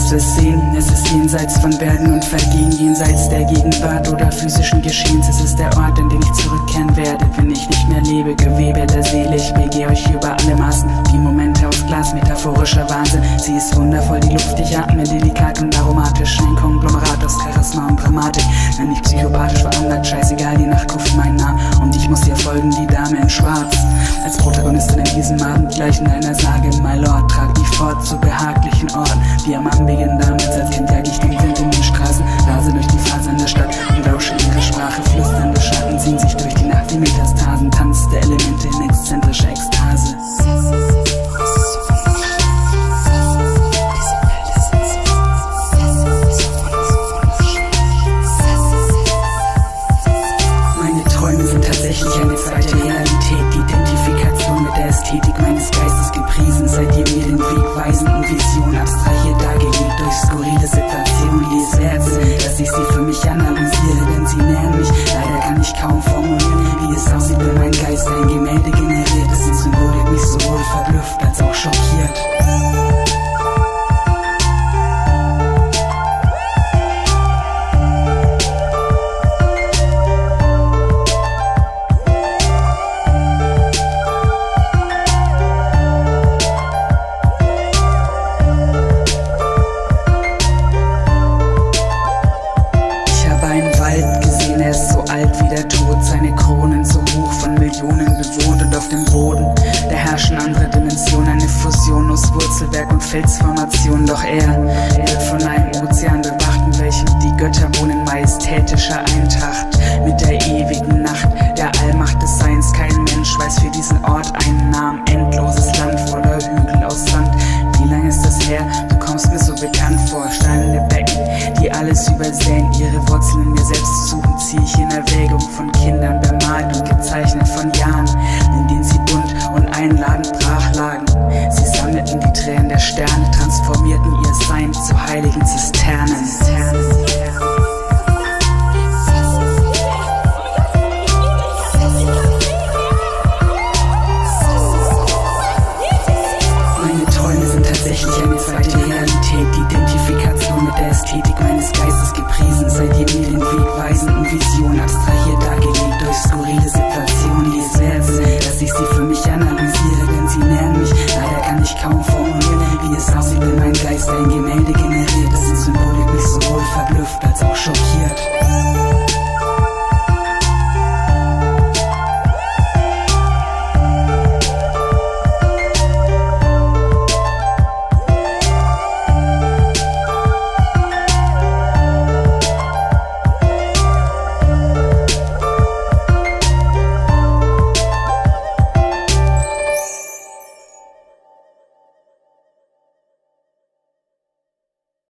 kannst du es sehen, es ist jenseits von Bergen und Vergehen, jenseits der Gegenwart oder physischen Geschehens. Es ist der Ort, an den ich zurückkehren werde, wenn ich nicht mehr lebe. Gewebe der Seele, ich begehe euch über alle Maßen, wie Momente aus Glas, metaphorischer Wahnsinn. Sie ist wundervoll, die Luft, ich atme, delikat und aromatisch, ein Konglomerat aus Charisma und Dramatik. Wenn ich psychopathisch veranlagt, scheißegal, die Nacht ruft meinen Namen und ich muss ihr folgen, die Dame in Schwarz. Als Protagonistin in diesem Abend gleich in einer Sage, my Lord, trag mich fort zu behaglichen Orten. Wie am Anbeginn damals als Kind jag ich den Wind in den Straßen, rase durch die Fasern der Stadt und lausche ihre Sprache. Flüsternde Schatten ziehen sich durch die Nacht wie Metastasen, Tanz der Elemente in exzentrischer Ekstase. Meine Träume sind tatsächlich eine zweite Realität, die Identifikation mit der Ästhetik meines Geistes gepriesen, seitdem mir den Weg weisenden Visionen abstrahiert dargelegt durch skurrile Situationen, die es wert sind, dass ich sie für mich analysiere, denn sie nähern mich. Leider kann ich kaum formulieren, wie es aussieht, wenn mein Geist ein Gemälde generiert. Dessen Symbolik mich sowohl verblüfft als auch schockiert. Er ist so alt wie der Tod, seine Kronen so hoch, von Millionen bewohnt, und auf dem Boden, da herrschen andere Dimensionen, eine Fusion aus Wurzelwerk und Felsformation. Doch er wird von einem Ozean bewacht, in welchem die Götter wohnen, majestätischer Eintracht mit der ewigen Nacht, der Allmacht des Seins. Kein Mensch weiß für diesen Ort einen Namen, endloses Land voller Hügel aus Sand. Wie lange ist das her? Du kommst mir so bekannt vor. Steinerne Becken, die alles übersäen, ihre Wurzeln in mir selbst suchen, ziehe ich in Erwägung von Kindern bemalt und gezeichnet von Jahren, in denen sie bunt und einladend brach lagen. Sie sammelten die Tränen der Sterne, transformierten ihr Sein zu heiligen Zisternen.